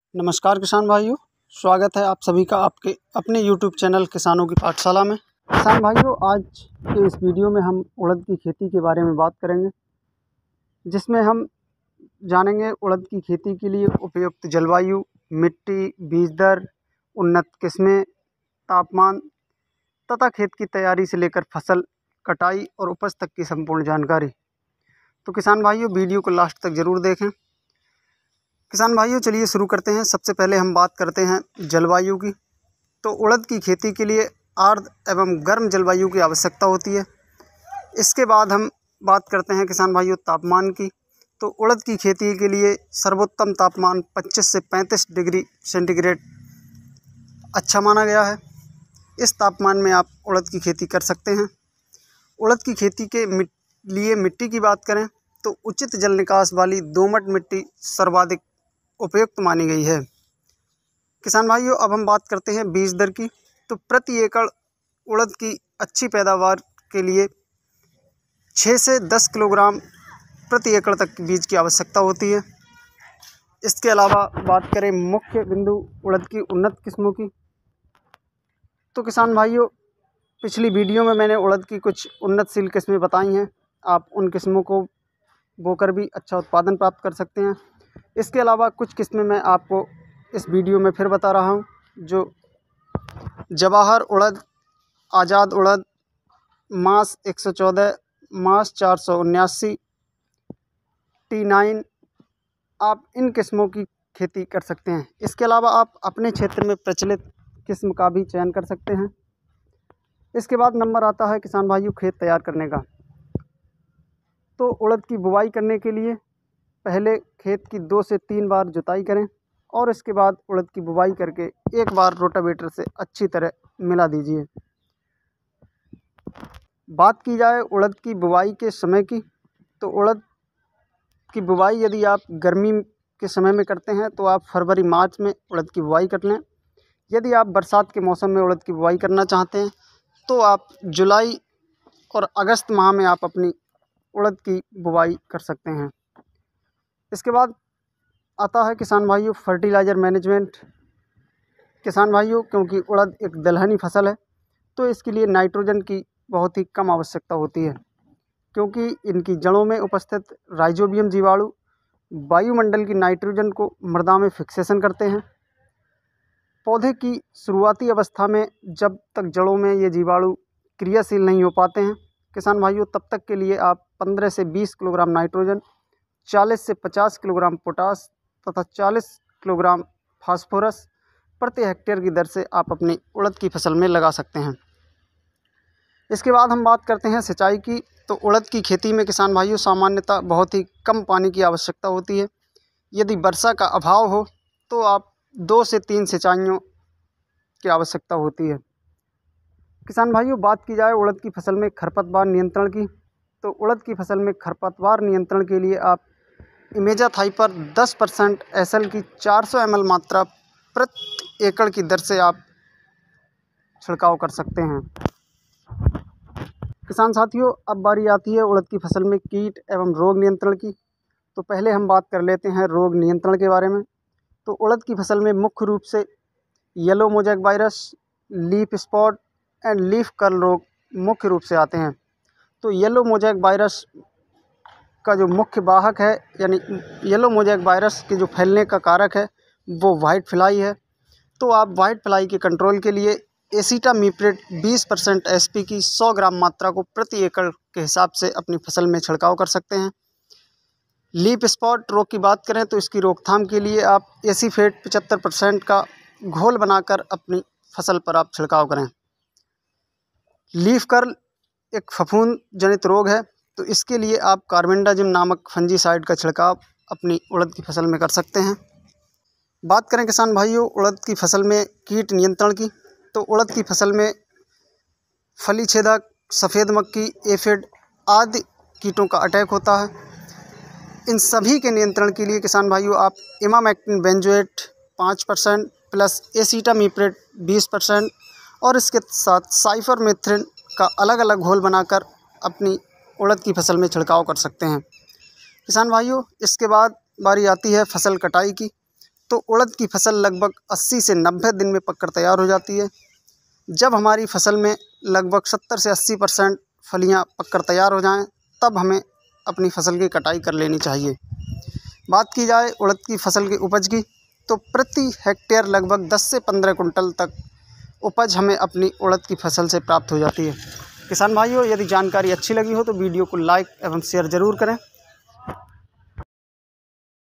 नमस्कार किसान भाइयों, स्वागत है आप सभी का आपके अपने YouTube चैनल किसानों की पाठशाला में। किसान भाइयों, आज के इस वीडियो में हम उड़द की खेती के बारे में बात करेंगे, जिसमें हम जानेंगे उड़द की खेती के लिए उपयुक्त जलवायु, मिट्टी, बीज दर, उन्नत किस्में, तापमान तथा खेत की तैयारी से लेकर फसल कटाई और उपज तक की संपूर्ण जानकारी। तो किसान भाइयों, वीडियो को लास्ट तक ज़रूर देखें। किसान भाइयों, चलिए शुरू करते हैं। सबसे पहले हम बात करते हैं जलवायु की। तो उड़द की खेती के लिए आर्द्र एवं गर्म जलवायु की आवश्यकता होती है। इसके बाद हम बात करते हैं किसान भाइयों तापमान की। तो उड़द की खेती के लिए सर्वोत्तम तापमान 25 से 35 डिग्री सेंटीग्रेड अच्छा माना गया है। इस तापमान में आप उड़द की खेती कर सकते हैं। उड़द की खेती के लिए मिट्टी की बात करें तो उचित जल निकास वाली दोमट मिट्टी सर्वाधिक उपयुक्त मानी गई है। किसान भाइयों, अब हम बात करते हैं बीज दर की। तो प्रति एकड़ उड़द की अच्छी पैदावार के लिए 6 से 10 किलोग्राम प्रति एकड़ तक बीज की आवश्यकता होती है। इसके अलावा बात करें मुख्य बिंदु उड़द की उन्नत किस्मों की। तो किसान भाइयों, पिछली वीडियो में मैंने उड़द की कुछ उन्नतशील किस्में बताई हैं। आप उन किस्मों को बोकर भी अच्छा उत्पादन प्राप्त कर सकते हैं। इसके अलावा कुछ किस्में मैं आपको इस वीडियो में फिर बता रहा हूं, जो जवाहर उड़द, आज़ाद उड़द, मास 114, मास 479, T9, आप इन किस्मों की खेती कर सकते हैं। इसके अलावा आप अपने क्षेत्र में प्रचलित किस्म का भी चयन कर सकते हैं। इसके बाद नंबर आता है किसान भाइयों खेत तैयार करने का। तो उड़द की बुवाई करने के लिए पहले खेत की 2 से 3 बार जुताई करें और इसके बाद उड़द की बुवाई करके एक बार रोटावेटर से अच्छी तरह मिला दीजिए। बात की जाए उड़द की बुवाई के समय की, तो उड़द की बुवाई यदि आप गर्मी के समय में करते हैं तो आप फरवरी मार्च में उड़द की बुवाई कर लें। यदि आप बरसात के मौसम में उड़द की बुवाई करना चाहते हैं तो आप जुलाई और अगस्त माह में आप अपनी उड़द की बुवाई कर सकते हैं। इसके बाद आता है किसान भाइयों फर्टिलाइज़र मैनेजमेंट। किसान भाइयों, क्योंकि उड़द एक दलहनी फसल है तो इसके लिए नाइट्रोजन की बहुत ही कम आवश्यकता होती है, क्योंकि इनकी जड़ों में उपस्थित राइजोबियम जीवाणु वायुमंडल की नाइट्रोजन को मृदा में फिक्सेशन करते हैं। पौधे की शुरुआती अवस्था में जब तक जड़ों में ये जीवाणु क्रियाशील नहीं हो पाते हैं किसान भाइयों, तब तक के लिए आप 15 से 20 किलोग्राम नाइट्रोजन, 40 से 50 किलोग्राम पोटास तथा 40 किलोग्राम फास्फोरस प्रति हेक्टेयर की दर से आप अपनी उड़द की फसल में लगा सकते हैं। इसके बाद हम बात करते हैं सिंचाई की। तो उड़द की खेती में किसान भाइयों सामान्यतः बहुत ही कम पानी की आवश्यकता होती है। यदि वर्षा का अभाव हो तो आप 2 से 3 सिंचाइयों की आवश्यकता होती है। किसान भाइयों, बात की जाए उड़द की फसल में खरपतवार नियंत्रण की। तो उड़द की फसल में खरपतवार नियंत्रण के लिए आप इमेजाथाइपर 10% SL की 400 ml मात्रा प्रति एकड़ की दर से आप छिड़काव कर सकते हैं। किसान साथियों, अब बारी आती है उड़द की फसल में कीट एवं रोग नियंत्रण की। तो पहले हम बात कर लेते हैं रोग नियंत्रण के बारे में। तो उड़द की फसल में मुख्य रूप से yellow mosaic virus, leaf spot and leaf curl रोग मुख्य रूप से आते हैं। तो येलो मोजैक वायरस का जो मुख्य वाहक है, यानी येलो मोजैक वायरस के जो फैलने का कारक है वो वाइट फ्लाई है। तो आप वाइट फ्लाई के कंट्रोल के लिए एसिटामिप्रिड 20% SP की 100 ग्राम मात्रा को प्रति एकड़ के हिसाब से अपनी फसल में छिड़काव कर सकते हैं। लीफ स्पॉट रोग की बात करें तो इसकी रोकथाम के लिए आप एसीफेट 75% का घोल बनाकर अपनी फसल पर आप छिड़काव करें। लीफ कर्ल एक फफूंद जनित रोग है, तो इसके लिए आप कार्बेंडाजिम नामक फंजीसाइड का छिड़काव अपनी उड़द की फसल में कर सकते हैं। बात करें किसान भाइयों उड़द की फसल में कीट नियंत्रण की। तो उड़द की फसल में फली छेदक, सफ़ेद मक्खी, एफिड आदि कीटों का अटैक होता है। इन सभी के नियंत्रण के लिए किसान भाइयों आप इमामेक्टिन बेंजोएट 5% प्लस एसिटामिप्रिड 20% और इसके साथ साइफरमेथ्रिन का अलग अलग घोल बनाकर अपनी उड़द की फसल में छिड़काव कर सकते हैं। किसान भाइयों, इसके बाद बारी आती है फसल कटाई की। तो उड़द की फसल लगभग 80 से 90 दिन में पककर तैयार हो जाती है। जब हमारी फसल में लगभग 70 से 80% फलियाँ पककर तैयार हो जाएं, तब हमें अपनी फसल की कटाई कर लेनी चाहिए। बात की जाए उड़द की फसल की उपज की, तो प्रति हेक्टेयर लगभग 10 से 15 कुंटल तक उपज हमें अपनी उड़द की फसल से प्राप्त हो जाती है। किसान भाइयों, यदि जानकारी अच्छी लगी हो तो वीडियो को लाइक एवं शेयर ज़रूर करें।